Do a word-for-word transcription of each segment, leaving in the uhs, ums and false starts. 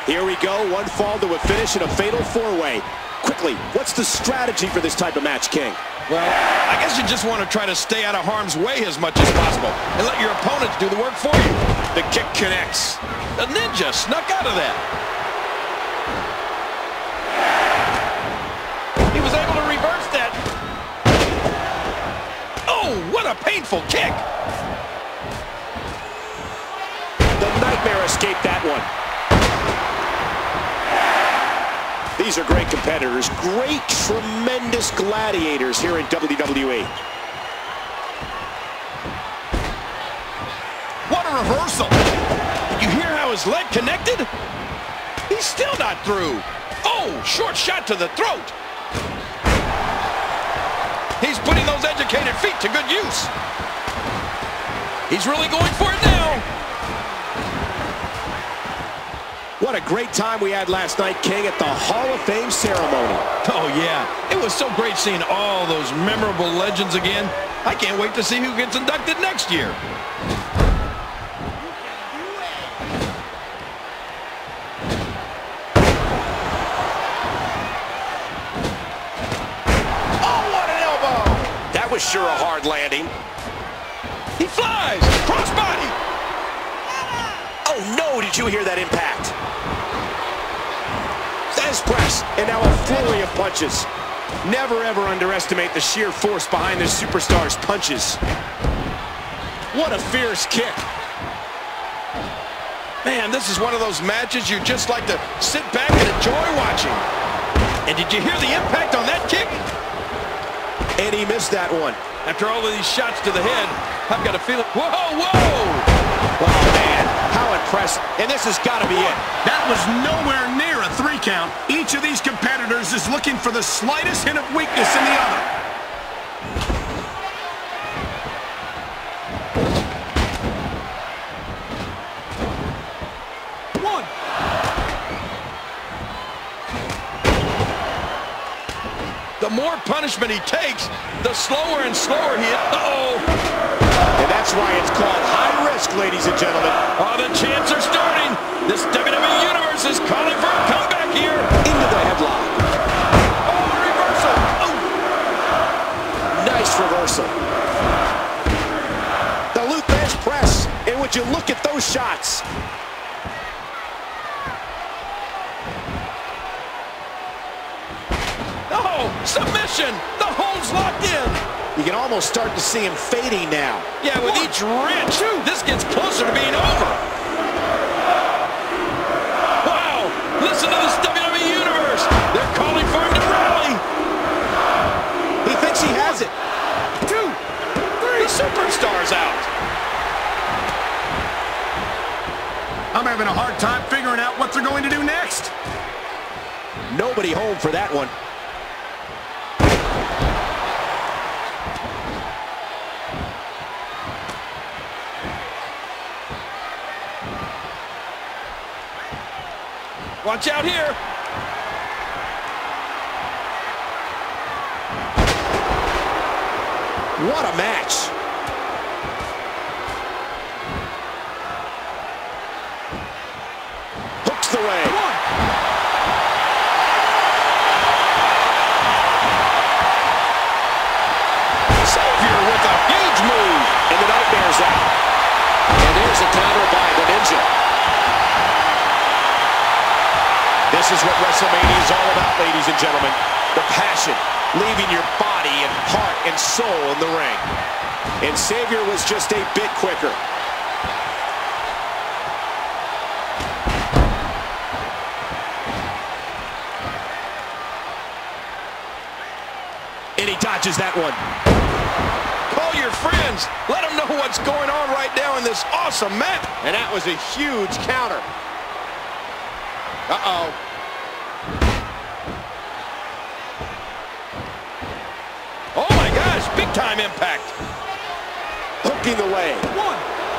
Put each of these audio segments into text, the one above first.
Here we go, one fall to a finish in a fatal four-way. Quickly, what's the strategy for this type of match, King? Well, I guess you just want to try to stay out of harm's way as much as possible and let your opponents do the work for you. The kick connects. The Ninja snuck out of that. He was able to reverse that. Oh, what a painful kick. The Nightmare escaped that one. These are great competitors, great, tremendous gladiators here in W W E. What a reversal. Did you hear how his leg connected? He's still not through. Oh, short shot to the throat. He's putting those educated feet to good use. He's really going for it now. What a great time we had last night, King, at the Hall of Fame ceremony. Oh, yeah. It was so great seeing all those memorable legends again. I can't wait to see who gets inducted next year. Oh, what an elbow! That was sure a hard landing. He flies! Crossbody! Oh, no, did you hear that impact? Press, and now a flurry of punches. Never ever underestimate the sheer force behind this superstar's punches. What a fierce kick. Man, this is one of those matches you just like to sit back and enjoy watching. And did you hear the impact on that kick? And he missed that one. After all of these shots to the head, I've got a feeling. Whoa, whoa! Oh, man, how impressive. And this has got to be it. That was nowhere near a three count. Each of these competitors is looking for the slightest hint of weakness in the other. One. The more punishment he takes, the slower and slower he is. Uh-oh. And that's why it's called high risk, ladies and gentlemen. Oh, the chants are starting. This W W E Universe is calling for a comeback here. Into the headlock. Oh, the reversal. Oh. Nice reversal. The Lou Thesz press. And would you look at those shots? Oh, submission. The hold's locked in. You can almost start to see him fading now. Yeah, with each wrench, this gets closer to being over. Wow, listen to this W W E Universe. They're calling for him to rally. He thinks he has it. Two, three. The superstar's out. I'm having a hard time figuring out what they're going to do next. Nobody home for that one. Watch out here. What a match. Hooks the way. One. Xavier with a huge move. And the Nightmare's out. And there's a counter by the Ninja. This is what WrestleMania is all about, ladies and gentlemen. The passion, leaving your body and heart and soul in the ring. And Xavier was just a bit quicker. And he dodges that one. Call your friends. Let them know what's going on right now in this awesome match. And that was a huge counter. Uh-oh. Oh, my gosh, big-time impact. Hooking the way. One.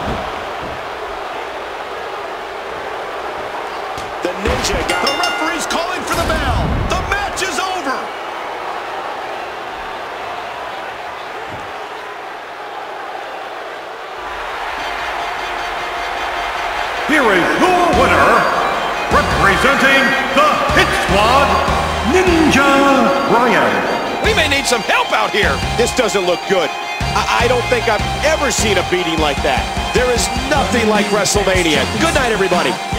The Ninja got The referee's calling for the bell. The match is over. Here is your winner, representing Representing the Hit Squad, Ninja Ryan. We may need some help out here. This doesn't look good. I, I don't think I've ever seen a beating like that. There is nothing like WrestleMania. Good night, everybody.